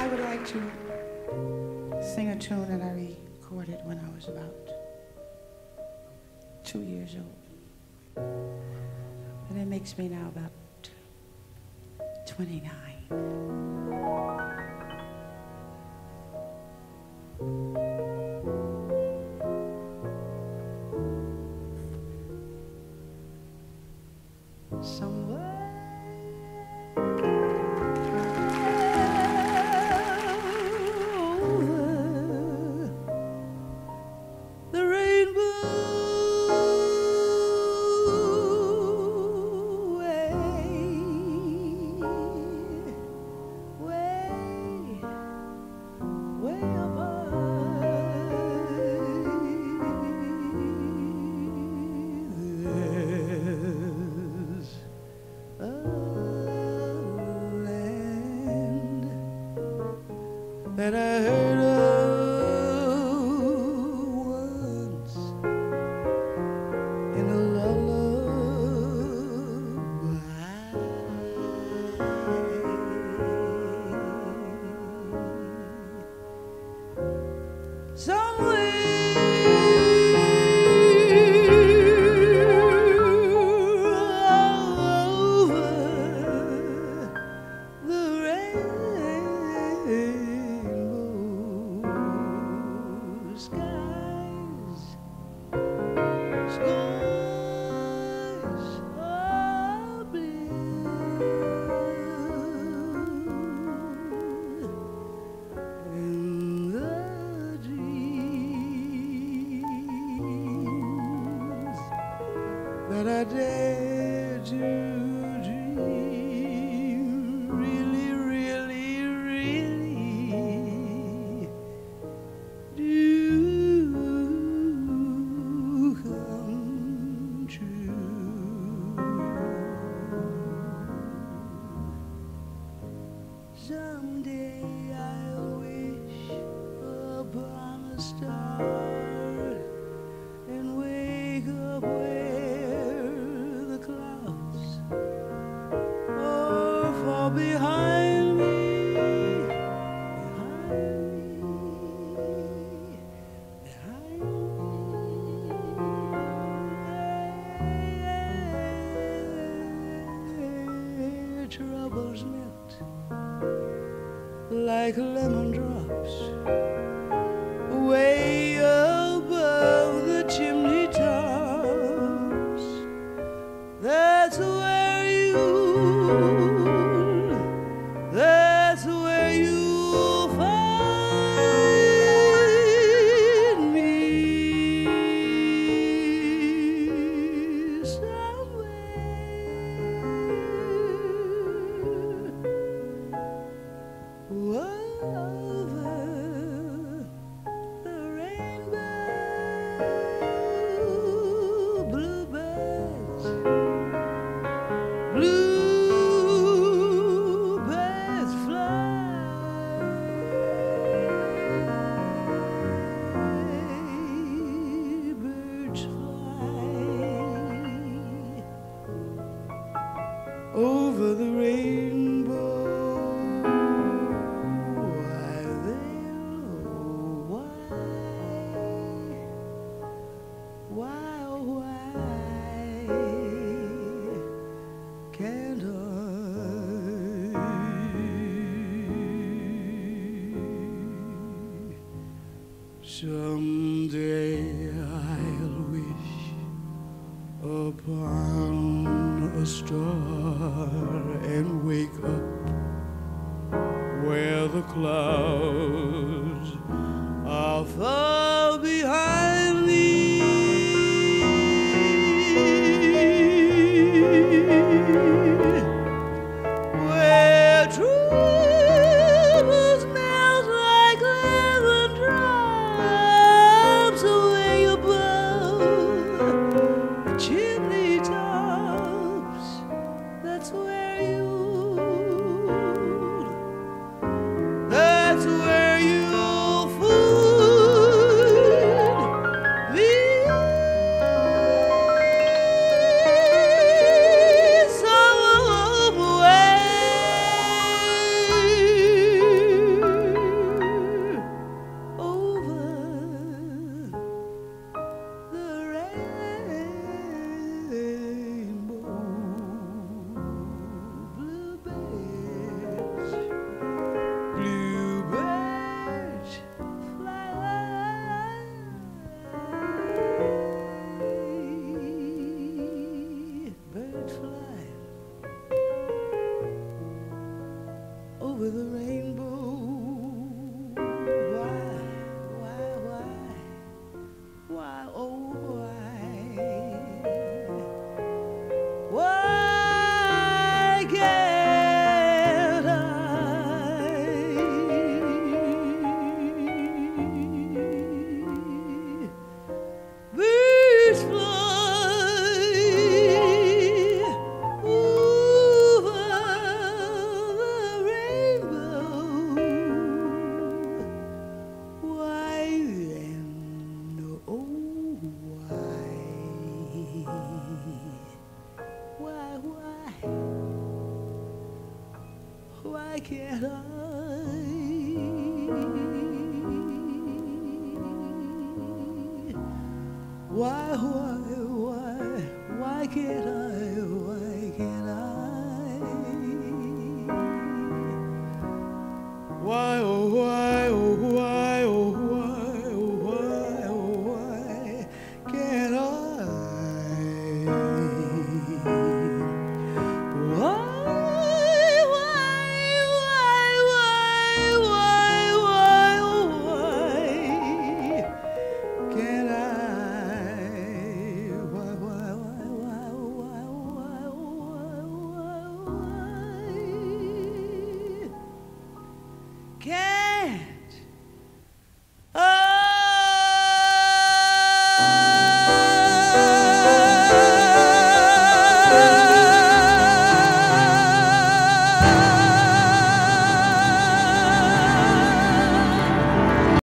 I would like to sing a tune that I recorded when I was about 2 years old. And it makes me now about 29. Somewhere the rainbow way above, there's a land that I heard of once in a lullaby. Somewhere over the rainbow skies, skies are blue, and the dreams that I dare to dream really, really, really do come true. Someday I'll wish upon a star and wake up where the clouds are far behind me, behind me. Troubles melt like lemon drops way above the chimney tops. That's where you'll find me, somewhere over the rainbow. Bluebirds, bluebirds fly, birds fly over the rainbow. Why can't I? Someday I'll wish upon a star and wake up where the clouds are far behind me. Where troubles melt like lemon drops way above the chimney tops. That's where you'll find over the rainbow. Why, oh why? Why can't I birds fly over the rainbow? Why then, oh why? Why can't I? Why can't I? Why can't I? Why, oh why?